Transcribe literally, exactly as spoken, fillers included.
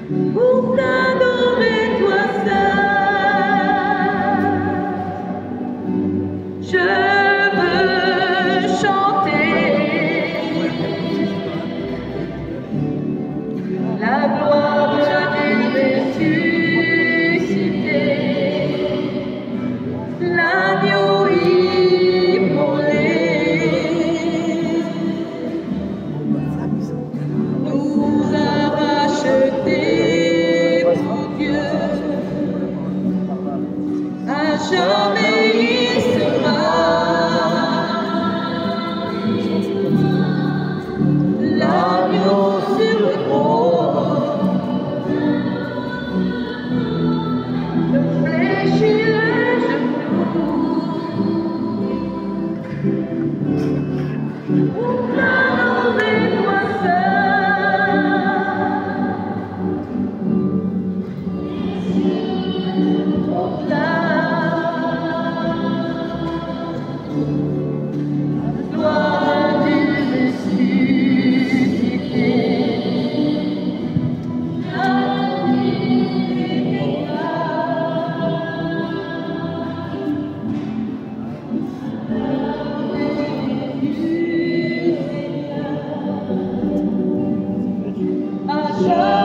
pour t'adorer toi seul. Je veux chanter la gloire du ressuscité, l'agneau immolé. Nous a rachetés pour Dieu, à jamais il sera l'agneau sur le trône, le fléchir les genoux, pour t'adorer toi seul. Gloire du ressuscité, à